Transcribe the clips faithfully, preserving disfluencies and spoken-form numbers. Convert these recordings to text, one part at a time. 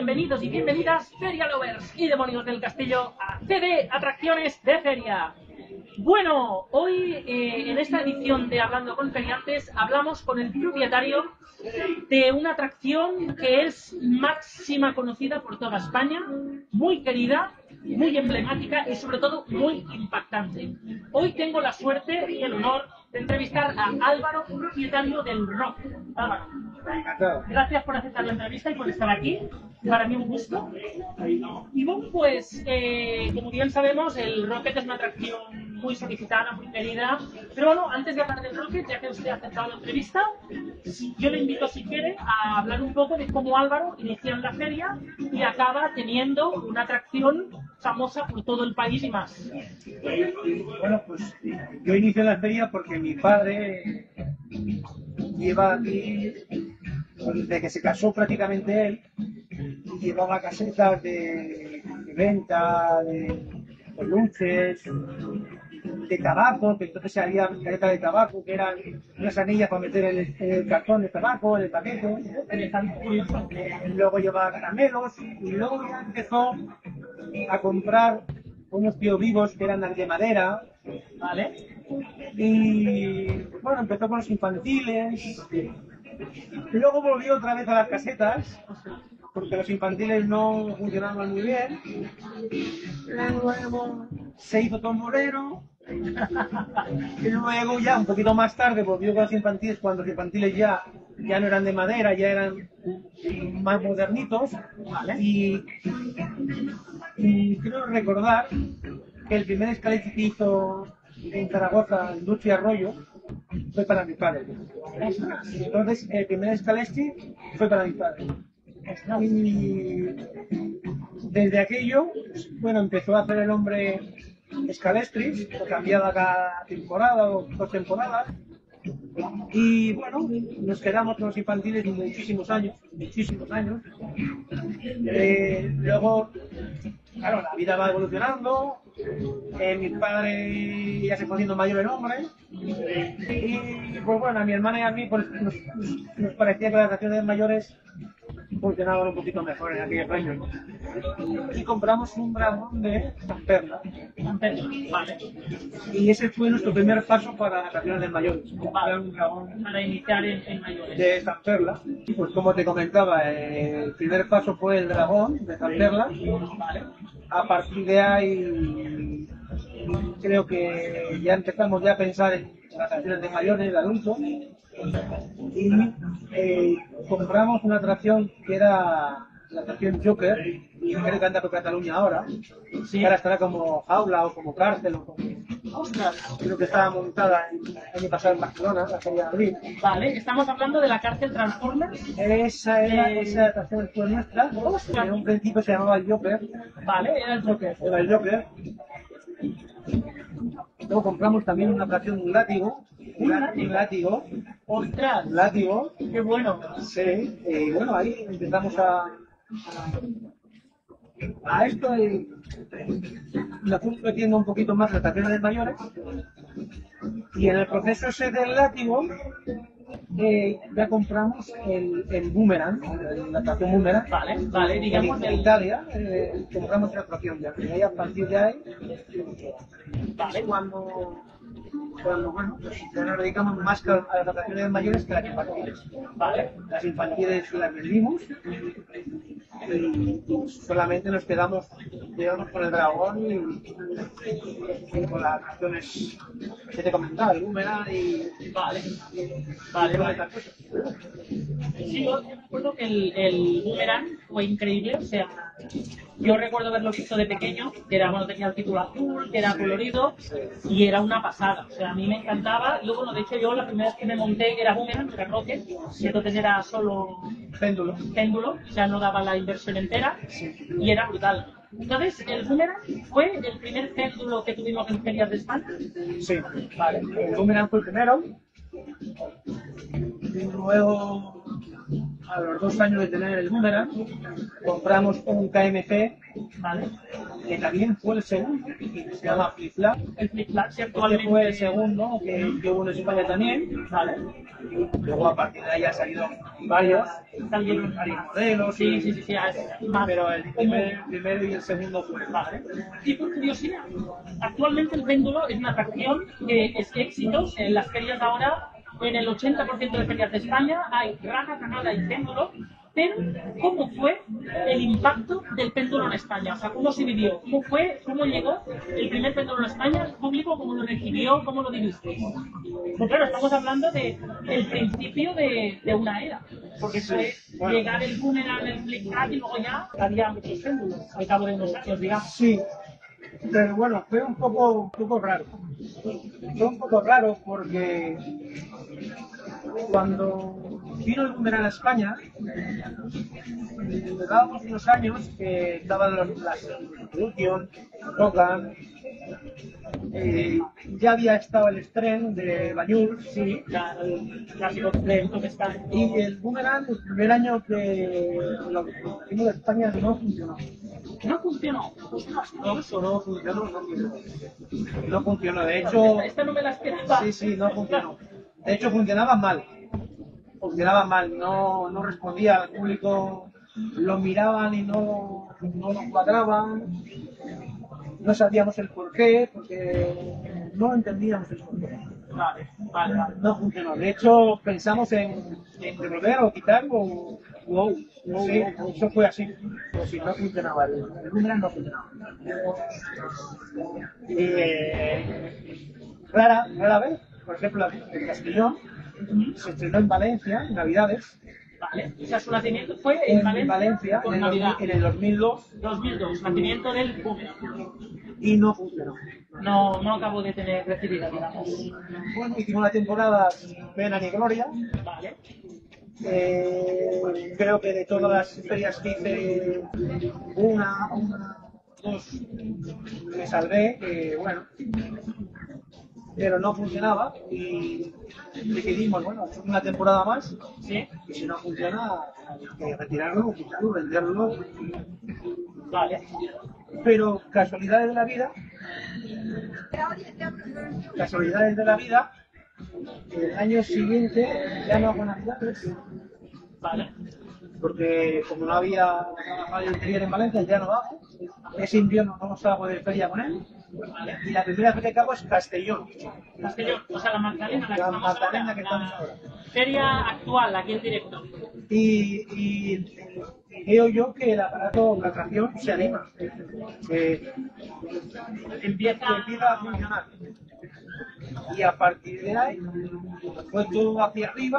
Bienvenidos y bienvenidas, Feria Lovers y demonios del castillo, a C D Atracciones de Feria. Bueno, hoy eh, en esta edición de Hablando con Feriantes hablamos con el propietario de una atracción que es máxima conocida por toda España, muy querida, muy emblemática y sobre todo muy impactante. Hoy tengo la suerte y el honor de entrevistar a Álvaro, propietario del Rock. Álvaro, gracias por aceptar la entrevista y por estar aquí. Para mí un gusto. Y bueno, pues eh, como bien sabemos, el Rocket es una atracción muy solicitada, muy querida. Pero bueno, antes de hablar del Rocket, ya que usted ha aceptado la entrevista, yo le invito, si quiere, a hablar un poco de cómo Álvaro inicia en la feria y acaba teniendo una atracción famosa por todo el país y más. Bueno, pues yo inicié en la feria porque mi padre lleva aquí, desde que se casó prácticamente él, y llevaba casetas de, de venta, de peluches, de tabaco, que entonces había casetas de tabaco, que eran unas anillas para meter en el, en el cartón de tabaco, en el paquete. Eh, luego llevaba caramelos y luego ya empezó a comprar unos tíos vivos que eran de madera, ¿vale? Y bueno, empezó con los infantiles, luego volvió otra vez a las casetas, porque los infantiles no funcionaban muy bien, luego se hizo tombolero, y luego ya un poquito más tarde volvió con los infantiles, cuando los infantiles ya, ya no eran de madera, ya eran más modernitos, ¿vale? Y, y quiero recordar que el primer escalete que hizo en Zaragoza, en Ducho y Arroyo, fue para mi padre. Entonces, el primer escalete fue para mi padre. Y desde aquello, bueno, empezó a hacer el hombre escalestris, que cambiaba cada temporada o dos temporadas. Y bueno, nos quedamos con los infantiles muchísimos años, muchísimos años. Eh, luego, claro, la vida va evolucionando. Eh, mi padre ya se fue haciendo mayor el hombre. Y pues bueno, a mi hermana y a mí pues, nos, nos parecía que las atracciones mayores funcionaban un poquito mejor en aquellos años. Y compramos un dragón de San Perla. Vale. Y ese fue nuestro primer paso para las atracciones de mayores. Vale. Un dragón Para iniciar en, en mayores. de San Perla. Pues como te comentaba, el primer paso fue el dragón de San Perla. Vale. A partir de ahí creo que ya empezamos ya a pensar en las atracciones de mayores, de adultos. Y eh, compramos una atracción que era la atracción Joker, creo que anda por Cataluña ahora, sí. Ahora estará como jaula o como cárcel o como... Ostras, creo que estaba montada el año pasado en Barcelona, la feria de abril. Vale, estamos hablando de la cárcel Transformers. Esa era, Eh... esa atracción fue nuestra. En un principio se llamaba el Joker. Vale, era el Joker. Era el Joker. Luego compramos también una atracción de un látigo. Un látigo. Un látigo. ¡Ostras! Un látigo. ¡Qué bueno! Sí, y bueno, ahí empezamos a... a esto y la fui metiendo un poquito más las atracciones de mayores. Y en el proceso ese del látigo, eh, ya compramos el, el boomerang, la atracción boomerang. Vale, vale, digamos en, en Italia, eh, compramos la atracción ya. Y ahí a partir de ahí, vale, cuando, cuando bueno, pues ya nos dedicamos más a las atracciones mayores que a las infantiles. Vale, las infantiles las vendimos y, y solamente nos quedamos, digamos, con el dragón y, y con las atracciones que te comentaba, el boomerang y... Vale, vale, vale. Sí, yo recuerdo que el, el boomerang fue increíble, o sea, yo recuerdo haberlo visto de pequeño, que era, bueno, tenía el título azul, que era colorido, y era una pasada, o sea, a mí me encantaba. Luego, bueno, de hecho yo la primera vez que me monté era boomerang, era Rocket, y entonces era solo péndulo, péndulo, o sea, no daba la inversión entera, y era brutal. Entonces, ¿el boomerang fue el primer péndulo que tuvimos en ferias de España? Sí, vale, el boomerang fue el primero, y luego a los dos años de tener el Boomerang, compramos un K M F, Vale. que también fue el segundo, que se llama Flip Flap. El flip flap, sí, Este actualmente fue el segundo, que, que hubo en España también. Vale. Luego a partir de ahí han salido varios, Salieron varios modelos, Sí, sí, sí, sí. es más pero el común. primer, el primero y el segundo fue. Vale. Y por curiosidad, actualmente el péndulo es una atracción que es éxitos en las ferias de ahora. En el ochenta por ciento de ferias de España hay rana, canada y péndulo. Pero, ¿cómo fue el impacto del péndulo en España? O sea, ¿cómo se vivió? ¿Cómo fue? ¿Cómo llegó el primer péndulo en España? ¿El público cómo lo recibió? ¿Cómo lo vivisteis? Pues claro, estamos hablando de el principio de, de una era. Porque fue Sí, bueno. llegar el Boomerang, el Flip Flap y luego ya había muchos péndulos al cabo de unos años, digamos. Sí, pero bueno, fue un poco, un poco raro. Fue un poco raro porque cuando vino el Boomerang a España, llevábamos unos años que estaban los, las Evolution, Rogan, eh, ya había estado el Stren de Banyul, Sí, ya, el clásico evento que está. y el Boomerang, el primer año que lo vino de España, no funcionó. No funcionó. Ostras, No, eso no funcionó, no funcionó. No funcionó, de hecho, esta no me la esperaba. sí, sí, no funcionó. De hecho, funcionaba mal. Funcionaba mal, no, no respondía al público, lo miraban y no, no lo cuadraban. No sabíamos el porqué, porque no entendíamos el porqué. Vale, vale, vale. No funcionó. De hecho, pensamos en, en devolver o quitarlo. Wow, sí, eso fue así. Pero sí, no funcionaba. El, el Boomerang no funcionaba. Y, eh, rara, rara vez, por ejemplo, el Castellón se estrenó en Valencia, en Navidades. Vale, o sea, su nacimiento fue en, En Valencia, con en el, Navidad. en el dos mil dos, dos mil dos, nacimiento del Boomerang. y no funcionó. No, no acabo de tener recibida, digamos. Bueno, hicimos la temporada sin pena ni gloria. Vale. Eh, creo que de todas las ferias que hice, una, una, dos, me salvé, que bueno, pero no funcionaba y decidimos, bueno, hacer una temporada más, Sí. y si no funciona, hay que retirarlo, quitarlo, venderlo. Vale. Pero casualidades de la vida, casualidades de la vida, el año siguiente ya no hago navidades, Vale. porque como no había trabajado el interior en Valencia, ya no hago. Ese invierno no salgo de feria con él. Vale. Y la primera feria que hago es Castellón, Castellón, o sea, la Magdalena, la que la estamos Magdalena ahora, que la estamos ahora. feria actual, aquí en directo. Y, y veo yo que el aparato, la atracción se anima, que Empieza, que empieza a funcionar. Y a partir de ahí fue todo hacia arriba.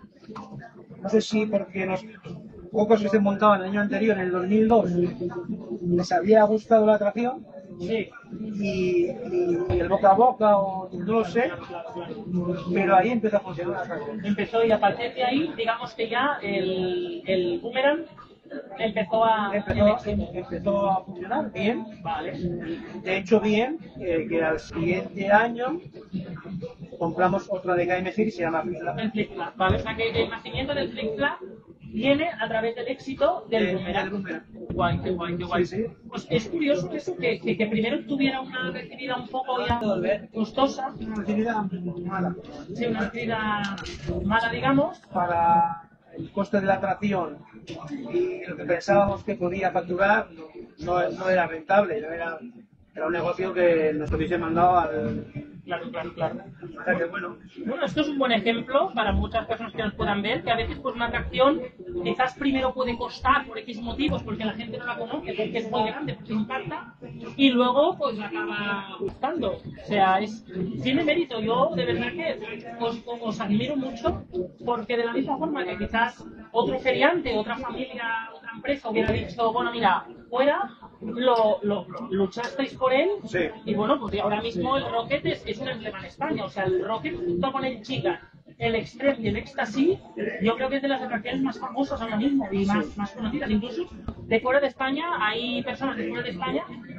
No sé si porque los pocos que se montaban el año anterior, en el dos mil dos, les había gustado la atracción, sí. y, y- y el boca a boca, o no lo sé, pero ahí empezó a funcionar la atracción. Empezó y a partir de ahí, digamos que ya el, el Boomerang empezó a... Empezó, empezó a funcionar bien. Vale. De hecho, bien, eh, que al siguiente año compramos otra de K M F que se llama Flip Flap. El Flip Flap, ¿vale? O sea que el nacimiento del Flip Flap viene a través del éxito del Del- Boomerang. del Boomerang. Guay, qué guay, qué guay. Sí, sí. Pues es curioso eso, que, que, que primero tuviera una recibida un poco ya costosa, Una recibida mala. sí, una recibida mala, digamos, Para el coste de la atracción y lo que pensábamos que podía facturar, no, no era rentable, no era, era un negocio que nos hubiese mandado al... claro, claro, claro. O sea que bueno, Bueno, esto es un buen ejemplo para muchas personas que nos puedan ver, que a veces pues una atracción quizás primero puede costar por X motivos, porque la gente no la conoce, porque es muy grande, porque impacta, y luego pues acaba gustando. O sea, es, tiene mérito. Yo de verdad que os, os admiro mucho, porque de la misma forma que quizás otro feriante, otra familia, otra empresa hubiera dicho, bueno, mira, fuera, lo, lo, lo- luchasteis por él, Sí. y bueno, pues ahora mismo el Rocket es, es un emblema en España. O sea, el Rocket junto con el Chica, el Extreme y el Ecstasy, yo creo que es de las atracciones más famosas ahora mismo y más, más conocidas. Incluso de fuera de España, hay personas de fuera de España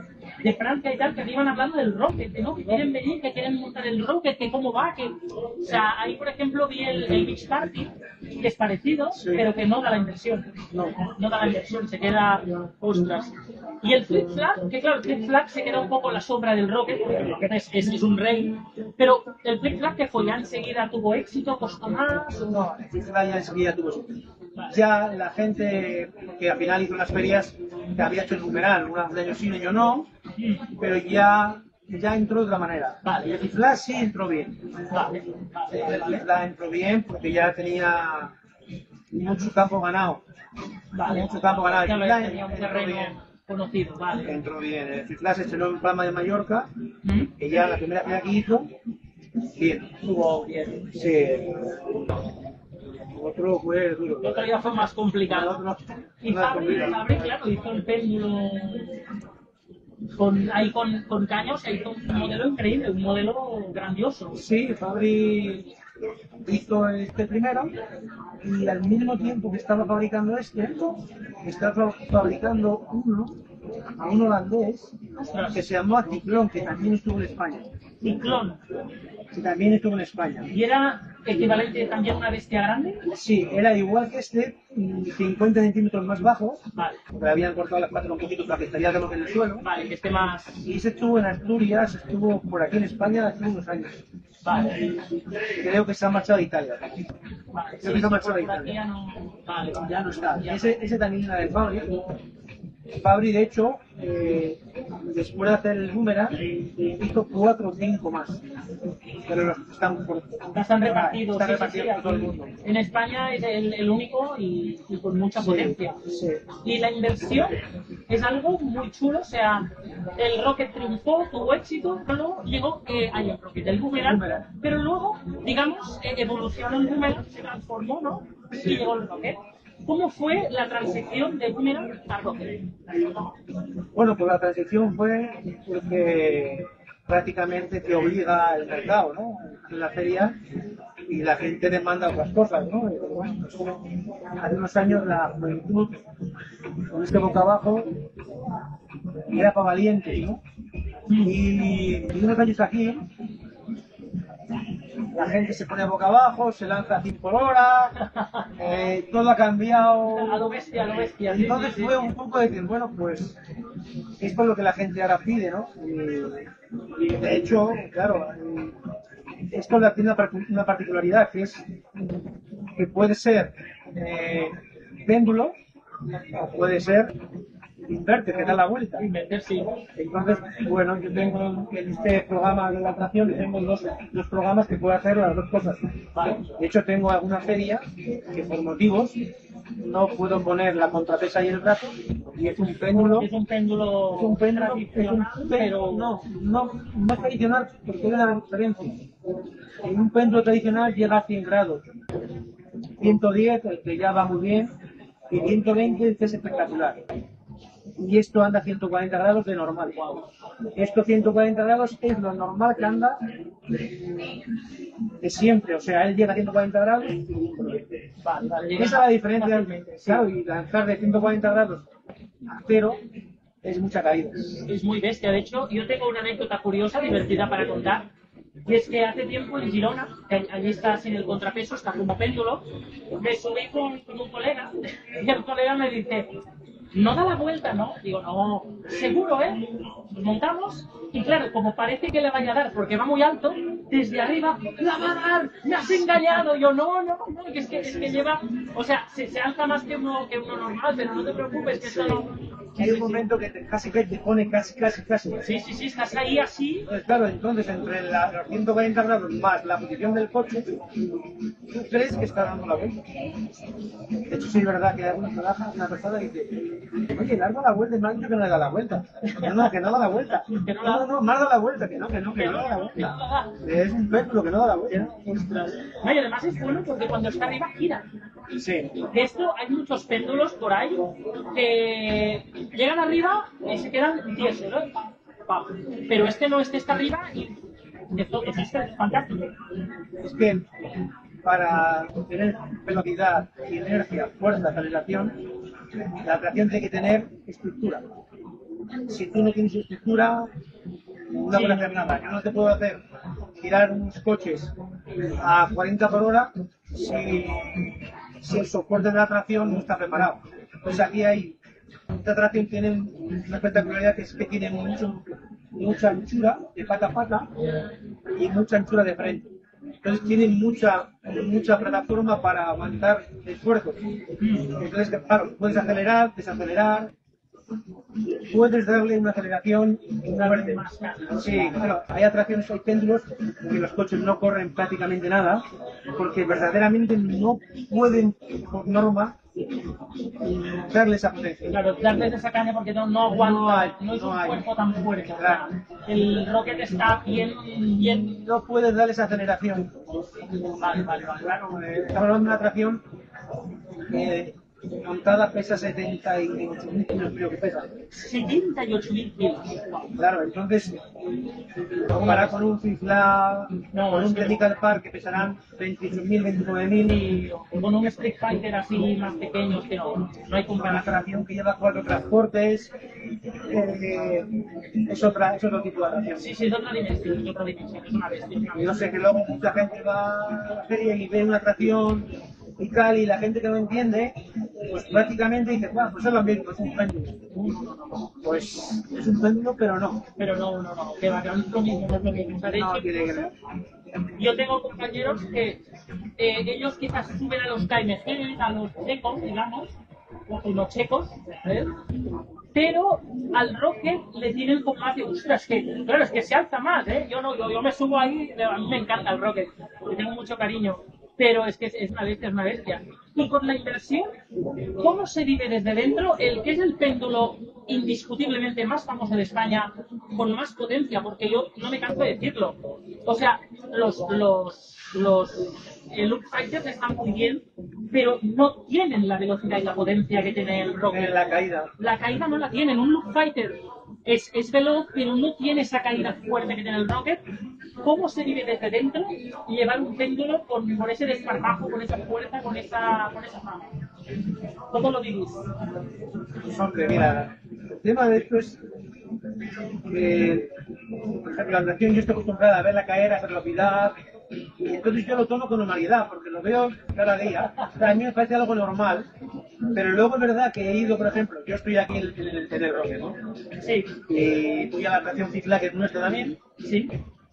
de Francia y tal, que te iban hablando del Rocket, ¿no? Que quieren venir, que quieren montar el Rocket, que cómo va, que... O sea, ahí, por ejemplo, vi el, el Beach Party, que es parecido, sí, pero que no da la inversión. No, no da la inversión, se queda... Ostras. Y el Flip Flag, que claro, el Flip Flag se queda un poco en la sombra del Rocket, porque el Rocket es, es, es un rey, pero el Flip Flag que fue, ya enseguida tuvo éxito, costó más... O... No, el Flip Flag ya enseguida tuvo éxito. Ya la gente que al final hizo las ferias que había hecho el numeral, unos años sí, yo no, pero ya, ya entró de otra manera. Vale. El Flip Flag sí entró bien. Vale. El Flip Flag entró bien porque ya tenía mucho campo ganado. Vale. Mucho campo ganado. El Flip Flag tenía un terreno conocido. Vale. Entró bien. El Flip Flag se estrenó en Palma de Mallorca, ¿Mm? Que ya la primera feria que hizo, bien. Estuvo bien. Sí. Otro fue duro. El otro día fue más complicado. No, no, y Fabri, Fabri, claro, hizo el péndulo con, ahí con, con caños, hizo un modelo increíble, un modelo grandioso. Sí, Fabri hizo este primero y al mismo tiempo que estaba fabricando este, estaba fabricando uno a un holandés que se llamó Ciclón, que también estuvo en España. Ciclón. Que también estuvo en España. ¿Y era equivalente también a una bestia grande? Sí, era igual que este, cincuenta centímetros más bajo. Vale. Le habían cortado las patas un poquito para que estaría en el suelo. Vale, que esté más... Y ese estuvo en Asturias, estuvo por aquí en España hace unos años. Vale. Creo que se ha marchado a Italia. Vale, Creo sí, que se ha sí, marchado a Italia. Ya no... Vale, ya no está. Ese, ese también era de Fabri. Fabri, de hecho, eh, después de hacer el número, hizo cuatro o cinco más. Pero los están, por, están repartidos, están sí, repartidos sí, sí, por todo el mundo. En España es el, el único y, y con mucha Sí, potencia. sí. Y la inversión es algo muy chulo, o sea, el Rocket triunfó, tuvo éxito, pero llegó eh, ahí el Rocket, el Boomerang, pero luego, digamos, eh, evolucionó el Boomerang, se transformó, ¿no? Y llegó el Rocket. ¿Cómo fue la transición de Boomerang a Rocket? Bueno, pues la transición fue porque prácticamente te obliga el mercado, ¿no? En la feria y la gente demanda otras cosas, ¿no? Bueno, hace unos años la juventud con este boca abajo era para valientes, ¿no? Y, y unos años aquí la gente se pone boca abajo, se lanza a cien por hora, eh, todo ha cambiado. A lo bestia, a lo bestia. Entonces sí, sí, fue sí. un poco de que, bueno, pues esto es lo que la gente ahora pide, ¿no? Y, y de hecho, claro, esto le tiene una, una particularidad que es que puede ser eh, péndulo o puede ser inverter, que da la vuelta. Inverter, sí. Entonces, bueno, yo tengo en este programa de la atracción, tengo dos, dos programas que puedo hacer las dos cosas. Vale. De hecho, tengo alguna feria que por motivos no puedo poner la contrapesa y el brazo, y es un péndulo. Es un péndulo. Es un péndulo, es un péndulo, no, no, no es tradicional, porque hay una diferencia. En un péndulo tradicional llega a cien grados. ciento diez, el que ya va muy bien, y ciento veinte, el que es espectacular. Y esto anda a ciento cuarenta grados de normal. Esto ciento cuarenta grados es lo normal que anda de siempre. O sea, él llega a ciento cuarenta grados. Vale, vale, esa es la diferencia. Claro, y lanzar de ciento cuarenta grados a cero es mucha caída. Es muy bestia. De hecho, yo tengo una anécdota curiosa, divertida para contar. Y es que hace tiempo en Girona, que allí está sin el contrapeso, está como péndulo, me subí con, con un colega y el colega me dice, no da la vuelta, ¿no? Digo, no, seguro, ¿eh? Nos montamos y claro, como parece que le vaya a dar porque va muy alto, desde arriba, ¡la va a dar! ¡Me has engañado! Yo, no, no, no, que es que, es que lleva, o sea, se, se alza más que uno, que uno normal, pero no te preocupes, que esto no... Hay un momento que te, casi que te pone casi, casi, casi. Sí, sí, sí, estás ahí así. Pues claro, entonces entre la, los ciento cuarenta grados más la posición del coche, tú crees que está dando la vuelta. De hecho, sí es verdad que hay alguna trabaja, una persona y dice, oye, larga la vuelta, y me ha dicho que no le da la vuelta. No, no, que no da la vuelta. No, no, no, más da la vuelta, que no, que no, que no da la vuelta. Es un péndulo que no da la vuelta. Ostras. No, y además es bueno porque cuando está arriba gira. Sí. De esto hay muchos péndulos por ahí que llegan arriba y se quedan tiesos, ¿no? Pero este no, este está arriba y esto, esto es fantástico. Es que para tener velocidad, inercia, fuerza, aceleración, la atracción tiene que tener estructura. si tú no tienes estructura, no Sí, puedes hacer nada. Yo no te puedo hacer girar unos coches a cuarenta por hora si, si el soporte de la tracción no está preparado. Entonces aquí hay, esta tracción tiene una espectacularidad que es que tiene mucho, mucha anchura de pata a pata y mucha anchura de frente. Entonces tiene mucha, mucha plataforma para aguantar esfuerzos. Entonces, claro, puedes acelerar, desacelerar, puedes darle una aceleración fuerte. Sí, claro, hay atracciones, hay péndulos que los coches no corren prácticamente nada, porque verdaderamente no pueden, por norma, darle esa potencia. Claro, darles esa caña porque no, no aguanta, No hay, no es no un hay. cuerpo tan fuerte. O Claro. sea, el Rocket está bien, bien. No puedes darle esa aceleración. Vale, vale, vale. Claro, eh, estamos hablando de una atracción que montada pesa setenta y ocho mil kilos, creo que pesa. setenta y ocho mil kilos. Claro, entonces, comparado con un Fifla, No, con es un que- Technical Park que pesarán veintiocho mil, veintinueve mil, Y con un Street Fighter así más pequeño, que no, no hay una comparación. atracción que lleva cuatro transportes, eh, es, otra, es otro tipo de atracción. Sí, sí, es otra dimensión, es otra dimensión, es una bestia. Es una Y bestia. no sé, que luego mucha gente va a la feria y ve una atracción y tal, y la gente que no entiende, pues prácticamente dice, bueno, pues es lo mismo, es un péndulo. Pues es un péndulo, pero no. Pero no, no, no, que va, que no es lo mismo, no es lo mismo. O sea, de No hecho, tiene que ver. yo tengo compañeros que eh, ellos quizás suben a los K M G, a los checos, digamos, o los checos, ¿sabes? Pero al Rocket le tienen como más de ostras, que claro, es que se alza más, ¿eh? Yo no, yo, yo me subo ahí, a mí me encanta el Rocket, le tengo mucho cariño, pero es que es, es una bestia, es una bestia. Y con la inversión, ¿cómo se vive desde dentro el que es el péndulo indiscutiblemente más famoso de España, con más potencia? Porque yo no me canso de decirlo. O sea, los, los, los el Loop Fighters están muy bien, pero no tienen la velocidad y la potencia que tiene el Rocket. En la caída. La caída no la tienen. Un Loop Fighter es, es veloz, pero no tiene esa caída fuerte que tiene el Rocket. ¿Cómo se vive desde dentro llevar un péndulo con, con ese desparpajo, con esa fuerza, con esa, con esa fama? ¿Cómo lo vivís? Pues hombre, mira, el tema de esto es que, por ejemplo, la atracción yo estoy acostumbrada a verla caer, a hacerlo pilar, y entonces yo lo tomo con normalidad, porque lo veo cada día. O sea, a mí me parece algo normal, pero luego es verdad que he ido, por ejemplo, yo estoy aquí en el, en el, en el Roque, ¿no? Sí, Y voy a la atracción Cifla, que es nuestra también, sí.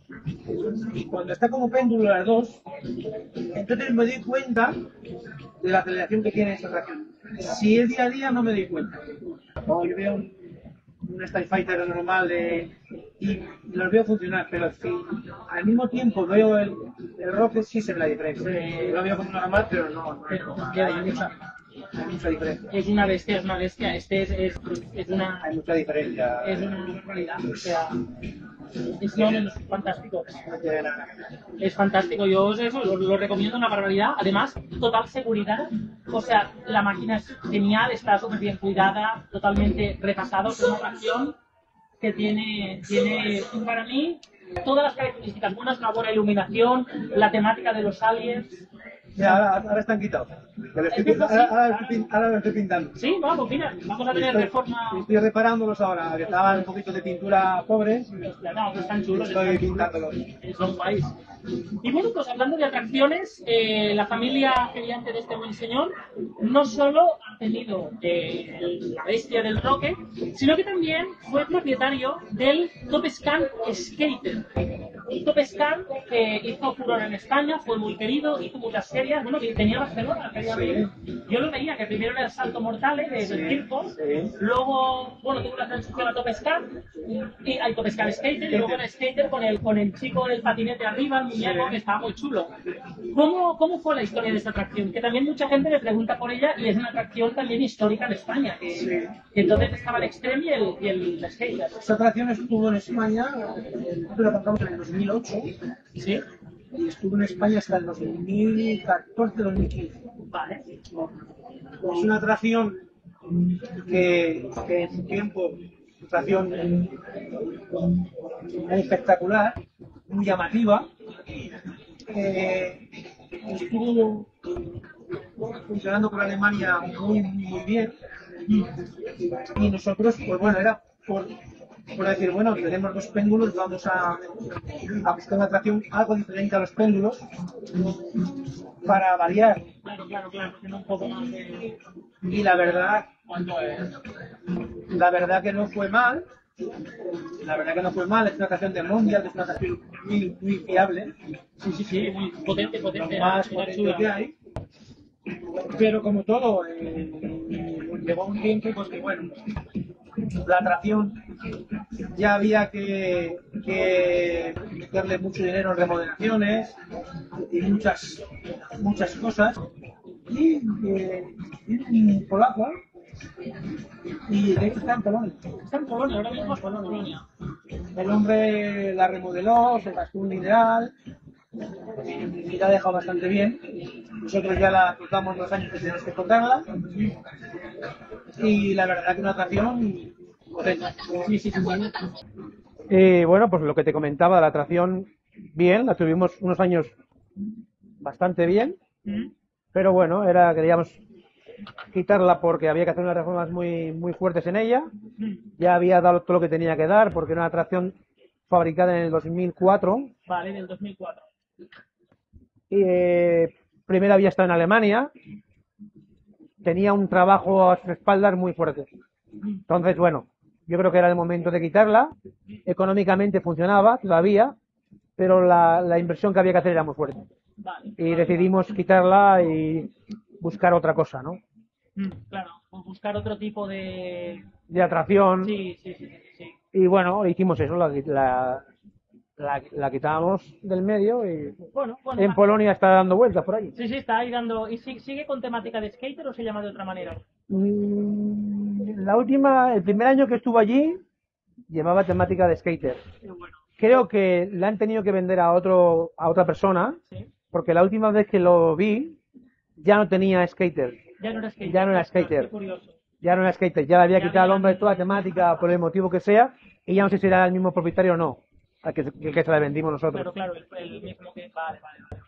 y cuando está como péndulo las dos, entonces me doy cuenta de la aceleración que tiene esta atracción. Si es día a día no me doy cuenta. O yo veo un, un Style Fighter normal de, y los veo funcionar, pero si al mismo tiempo veo el, el Rocket, sí se ve la diferencia. Yo lo veo como normal, pero no, no, Pero, no, ¿qué hay, va? mucha, hay mucha diferencia. Es una bestia, es una bestia. Este es, es, es una, Hay mucha diferencia. es una realidad. O sea, es, no, no, es fantástico. No tiene nada. Es fantástico, yo os eso, lo, lo recomiendo una barbaridad. Además, total seguridad. O sea, la máquina es genial, está súper bien cuidada, totalmente repasado. Es una atracción que tiene, tiene, para mí, todas las características buenas, una buena iluminación, la temática de los aliens. Ya, ahora, ahora están quitados. Que lo estoy Es que pin- es así, ahora, ahora lo claro. estoy pin- ahora lo estoy pintando. Sí, vamos, mira, vamos a tener Estoy, reforma. estoy reparándolos ahora, que estaban un poquito de pintura pobres. Hostia, no, que están chulos. Estoy están chulos. pintándolos. Eh, Son guays. Y bueno, pues hablando de atracciones, eh, la familia geriante de este buen señor no solo ha tenido eh, el- la bestia del Rocket, sino que también fue propietario del Top Scan Skater. Un Top Scan que hizo furor en España, fue muy querido, hizo muchas series, bueno, que tenía Barcelona, quería Sí. ver. Yo lo veía, que primero era el salto mortal eh, de- Sí, del circo, sí. luego, bueno, tuvo una transición a Top Scan, y hay Top Scan Skater, y luego el Skater con el, con el chico del patinete arriba, el muñeco, Sí. que estaba muy chulo. ¿Cómo, ¿Cómo fue la historia de esta atracción? Que también mucha gente me pregunta por ella, y es una atracción también histórica de España, que, Sí. que entonces estaba el Extreme y el, y el Skater. Esta atracción estuvo en España, nosotros la compramos en el dos mil ocho ¿Sí? y estuvo en España hasta el dos mil catorce dos mil quince. Vale. Es una atracción que, que en su tiempo, una atracción eh, muy espectacular, muy llamativa, eh, estuvo funcionando por Alemania muy, muy bien. Y nosotros, pues bueno, era por, por decir, bueno, tenemos dos péndulos, vamos a, a buscar una atracción algo diferente a los péndulos para variar. Claro, claro, claro, tiene un poco más de... Y la verdad, la verdad que no fue mal. La verdad que no fue mal, es una atracción de Mundial, es una atracción muy, muy fiable. Sí, sí, sí, muy potente, potente. Lo más era potente chula. que hay. Pero como todo, eh, llegó un tiempo pues que bueno, la atracción ya había que, que meterle mucho dinero en remodelaciones y muchas muchas cosas. Y eh, un polaco, y de hecho está en Polonia. Está en Polonia, ahora mismo está en Polonia. El hombre la remodeló, se gastó un dineral y la ha dejado bastante bien. Nosotros ya la tratamos los años que tenemos que contarla. Y la verdad que una atracción potente. Sí, sí, sí, sí. Y bueno, pues lo que te comentaba, la atracción bien, la tuvimos unos años bastante bien, ¿Mm? pero bueno, era queríamos quitarla porque había que hacer unas reformas muy, muy fuertes en ella. Ya había dado todo lo que tenía que dar porque era una atracción fabricada en el dos mil cuatro. Vale, del dos mil cuatro. Y, eh, primero había estado en Alemania, tenía un trabajo a sus espaldas muy fuerte. Entonces, bueno, yo creo que era el momento de quitarla. Económicamente funcionaba todavía, pero la, la inversión que había que hacer era muy fuerte. Vale. Y decidimos quitarla y buscar otra cosa, ¿no? Mm, claro, pues buscar otro tipo de... De atracción. Sí, sí, sí, sí, sí. Y bueno, hicimos eso, la, la, la, la quitábamos del medio y Bueno, bueno. en Polonia está dando vueltas por ahí. Sí, sí, está ahí dando... ¿Y si- sigue con temática de skater o se llama de otra manera? Mm, La última, el primer año que estuvo allí, llevaba temática de skater. Qué bueno. Creo que la han tenido que vender a otro, a otra persona, Sí. porque la última vez que lo vi, ya no tenía skater. Ya no era skater. Ya no era Ostras, skater. Qué curioso. Ya no era skater, ya le había Ya quitado al había- hombre toda la temática por el motivo que sea, y ya no sé si era el mismo propietario o no, al que, que, que se la vendimos nosotros. Claro, claro, el, el mismo que... Vale, vale, vale.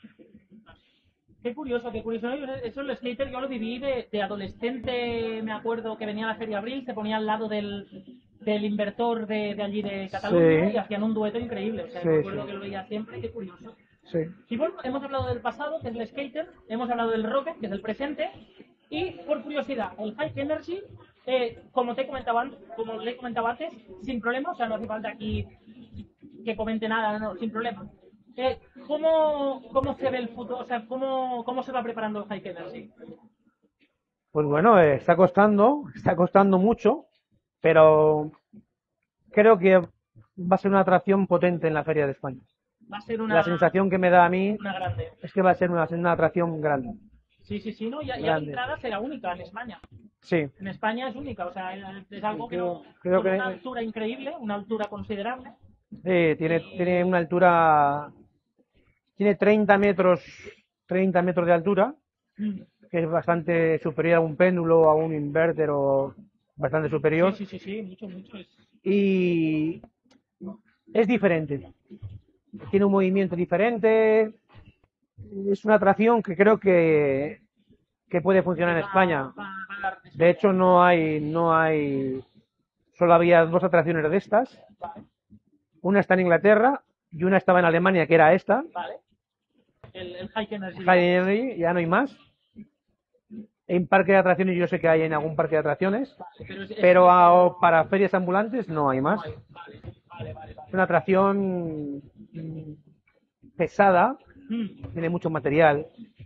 Qué curioso, qué curioso. Yo- Eso el skater yo lo viví de, de adolescente, me acuerdo que venía a la Feria Abril, se ponía al lado del, del inversor de, de allí de Cataluña Sí. y hacían un dueto increíble. O sea, Sí, me acuerdo sí. que lo veía siempre, qué curioso. Sí. Y bueno, hemos hablado del pasado, que es el skater, hemos hablado del rocket, que es el presente, y por curiosidad, el High Energy, eh, como te comentaba, an- como le comentaba antes, sin problema, o sea, no hace falta aquí que comente nada, no, sin problema. Eh, ¿cómo, ¿Cómo se ve el futuro? O sea, ¿cómo, cómo se va preparando el High Energy? Pues bueno, eh, está costando, está costando mucho, pero creo que va a ser una atracción potente en la Feria de España. Va a ser una, La sensación que me da a mí una grande. es que va a ser una, una atracción grande. Sí, sí, sí, no, ya, ya la Grande. entrada será única en España. Sí, En España es única, o sea, es algo que no, Creo con que- una altura increíble, una altura considerable. sí, tiene, tiene una altura, tiene treinta metros, treinta metros de altura, Mm. que es bastante superior a un péndulo, a un inverter o bastante superior. Sí, sí, sí, sí, mucho, mucho. Es... Y es diferente. Tiene un movimiento diferente. Es una atracción que creo que, que puede funcionar en va- España. va- va a dar- De hecho, no hay, no hay, solo había dos atracciones de estas. Vale, Una está en Inglaterra y una estaba en Alemania, que era esta. vale. El, el High Energy. High Energy, ya no hay más. En parque de atracciones yo sé que hay en algún parque de atracciones, Vale, pero es- es- pero a- para ferias ambulantes no hay más. Vale, vale, vale, vale. Es una atracción mm, pesada, Mm. tiene mucho material,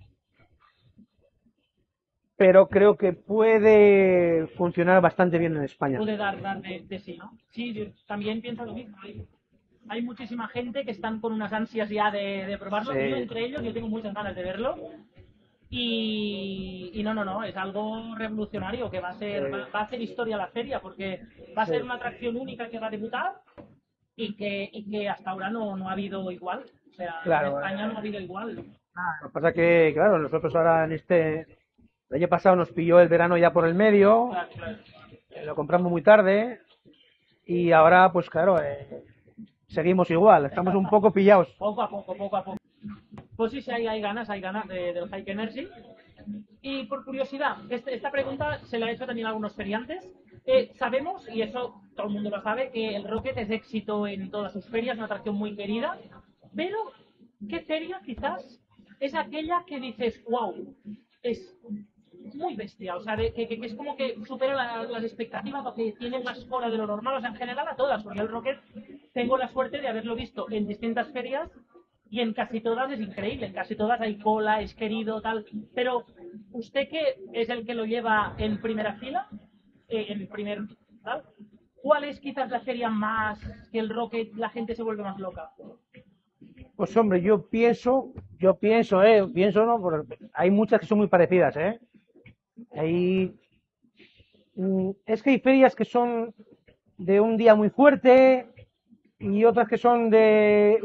pero creo que puede funcionar bastante bien en España. Puede dar, dar de, de sí, ¿no? Sí, yo también pienso lo mismo. Hay, hay muchísima gente que están con unas ansias ya de, de probarlo. Sí. Yo entre ellos, yo tengo muchas ganas de verlo. Y, y no, no, no, es algo revolucionario que va a ser, Sí. va, va a hacer historia la feria porque va a Sí. ser una atracción única que va a debutar y que, y que hasta ahora no, no ha habido igual. O sea, Claro. en España no ha habido igual. Lo que pasa que, claro, nosotros ahora en este, el año pasado nos pilló el verano ya por el medio, Claro, claro. eh, lo compramos muy tarde y ahora, pues claro, eh, seguimos igual, estamos un poco pillados. Poco a poco, poco a poco. Pues sí, sí, hay, hay ganas, hay ganas de- del High Energy. Y por curiosidad, este- esta pregunta se la he hecho también a algunos feriantes. Eh, sabemos, y eso todo el mundo lo sabe, que el Rocket es éxito en todas sus ferias, una atracción muy querida, pero ¿qué feria quizás es aquella que dices, wow, es muy bestia, o sea, de- que, que- que es como que supera la- las expectativas o que tiene más cola de lo normal, o sea, en general a todas, porque el Rocket tengo la suerte de haberlo visto en distintas ferias y en casi todas es increíble, en casi todas hay cola, es querido, tal, pero usted que es el que lo lleva en primera fila, eh, en el primer, tal, ¿cuál es quizás la feria más que el Rocket la gente se vuelve más loca? Pues hombre, yo pienso, yo pienso, eh, pienso no, porque hay muchas que son muy parecidas, eh. Hay, mm, es que hay ferias que son de un día muy fuerte y otras que son de,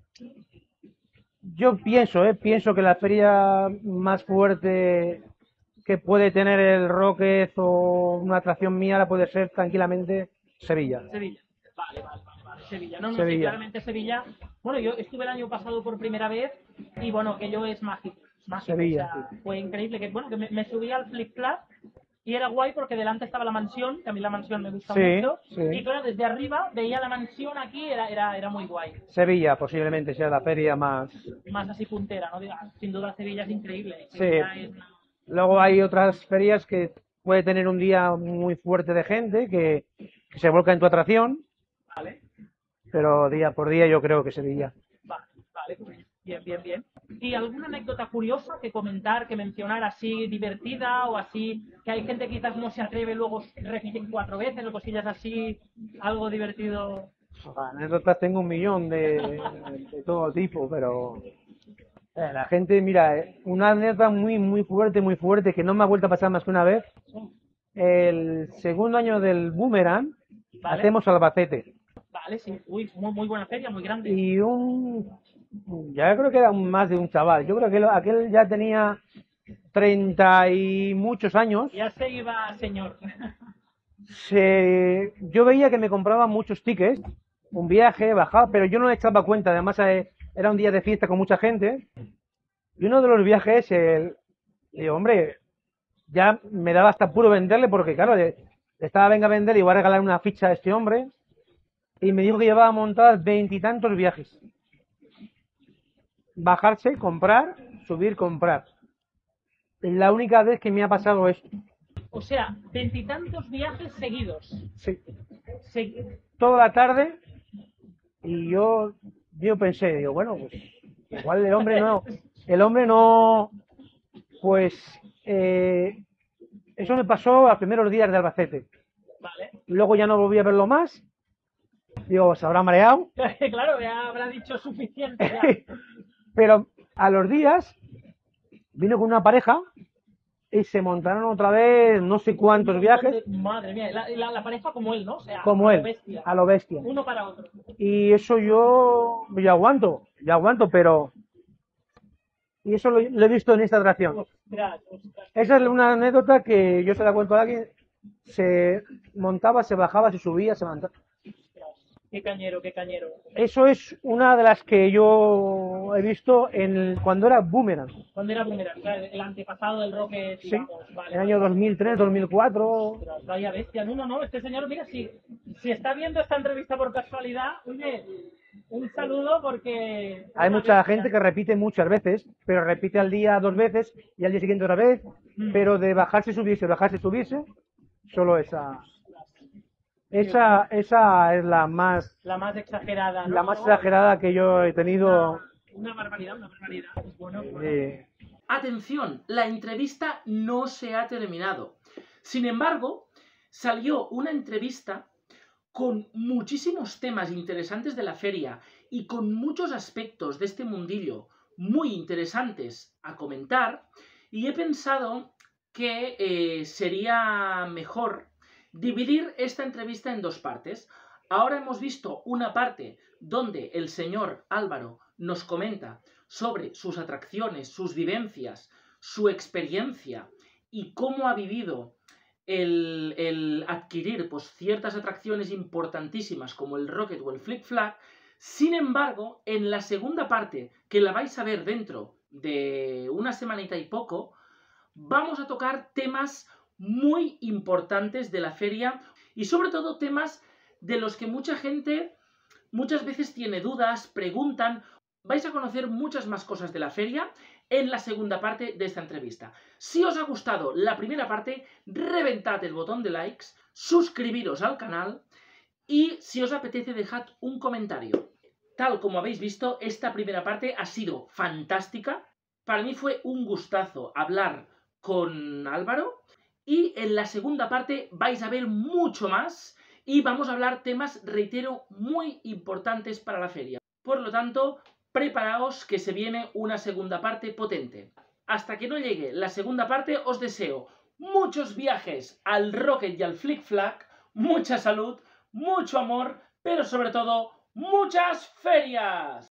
yo pienso, eh, pienso que la feria más fuerte que puede tener el Rocket o una atracción mía la puede ser tranquilamente Sevilla. Sevilla. Vale, vale, vale, vale. Sevilla. No, no, sí, Sevilla. claramente Sevilla. Bueno, yo estuve el año pasado por primera vez y bueno, aquello es mágico. Mágico. Sevilla, O sea, sí. fue increíble. Que, bueno, que me, me subí al flip flap y era guay porque delante estaba la mansión, que a mí la mansión me gusta Sí, mucho. sí. Y claro, desde arriba veía la mansión aquí, era, era, era muy guay. Sevilla posiblemente sea la feria más. Más así puntera, ¿no? Diga, sin duda Sevilla es increíble. Sí. Sevilla es una- Luego hay otras ferias que puede tener un día muy fuerte de gente que, que se volca en tu atracción, Vale, pero día por día yo creo que Sevilla. vale, vale, pues bien, bien, bien. ¿Y alguna anécdota curiosa que comentar, que mencionar así divertida o así, que hay gente que quizás no se atreve, luego repiten cuatro veces o cosillas así, algo divertido? Anécdotas tengo un millón de, de todo tipo, pero eh, la gente, mira, eh, una anécdota muy, muy fuerte, muy fuerte, que no me ha vuelto a pasar más que una vez. El segundo año del Boomerang Vale, hacemos Albacete vale, sí, uy, muy, muy buena feria, muy grande. y un, ya creo que era un- más de un chaval, yo creo que lo- aquel ya tenía treinta y muchos años. Ya se iba, señor. Se, yo veía que me compraba muchos tickets, un viaje, bajaba, pero yo no me echaba cuenta, además eh, era un día de fiesta con mucha gente, y uno de los viajes, el, digo, hombre, ya me daba hasta puro venderle, porque claro, le, le estaba venga a vender y voy a regalar una ficha a este hombre, y me dijo que llevaba montadas veintitantos viajes. Bajarse, comprar, subir, comprar. La única vez que me ha pasado esto. O sea, veintitantos viajes seguidos. Sí. Se- Toda la tarde, y yo, yo pensé, digo, bueno, pues igual el hombre no, el hombre no, pues eh, eso me pasó a los primeros días de Albacete. Vale. Luego ya no volví a verlo más. Digo, se habrá mareado. Claro, ya habrá dicho suficiente. Ya. Pero a los días vino con una pareja y se montaron otra vez no sé cuántos viajes. Madre mía, la, la, la pareja como él, ¿no? O sea, Como a él, lo bestia. a lo bestia. Uno para otro. Y eso yo, yo aguanto, yo aguanto, pero... Y eso lo, lo he visto en esta atracción. Ostras, ostras. Esa es una anécdota que yo se la cuento a alguien. Se montaba, se bajaba, se subía, se montaba. Qué cañero, qué cañero. Eso es una de las que yo he visto en el- cuando era Boomerang. ¿Cuándo era primera? El antepasado del Rocket, Sí, digamos. Vale, el año dos mil tres, dos mil cuatro. Ostras, vaya bestia. No, no, no, este señor, mira, si, si está viendo esta entrevista por casualidad, oye, un saludo porque... Hay mucha gente que repite muchas veces, pero repite al día dos veces y al día siguiente otra vez, Mm. pero de bajarse, subirse, bajarse, subirse, solo esa. Esa, esa es la más, La más exagerada, ¿no? la más exagerada que yo he tenido. Una barbaridad, una barbaridad. Pues bueno, bueno. eh, Atención, la entrevista no se ha terminado. Sin embargo, salió una entrevista con muchísimos temas interesantes de la feria y con muchos aspectos de este mundillo muy interesantes a comentar, y he pensado que eh, sería mejor dividir esta entrevista en dos partes. Ahora hemos visto una parte donde el señor Álvaro nos comenta sobre sus atracciones, sus vivencias, su experiencia y cómo ha vivido el, el adquirir pues, ciertas atracciones importantísimas como el Rocket o el Flip Flag. Sin embargo, en la segunda parte, que la vais a ver dentro de una semanita y poco, vamos a tocar temas muy importantes de la feria. y sobre todo temas de los que mucha gente muchas veces tiene dudas, preguntan. Vais a conocer muchas más cosas de la feria en la segunda parte de esta entrevista. Si os ha gustado la primera parte, reventad el botón de likes, suscribiros al canal y si os apetece dejad un comentario. Tal como habéis visto, esta primera parte ha sido fantástica. Para mí fue un gustazo hablar con Álvaro y en la segunda parte vais a ver mucho más y vamos a hablar temas, reitero, muy importantes para la feria. Por lo tanto, preparaos que se viene una segunda parte potente. Hasta que no llegue la segunda parte, os deseo muchos viajes al Rocket y al Flick Flack, mucha salud, mucho amor, pero sobre todo, ¡muchas ferias!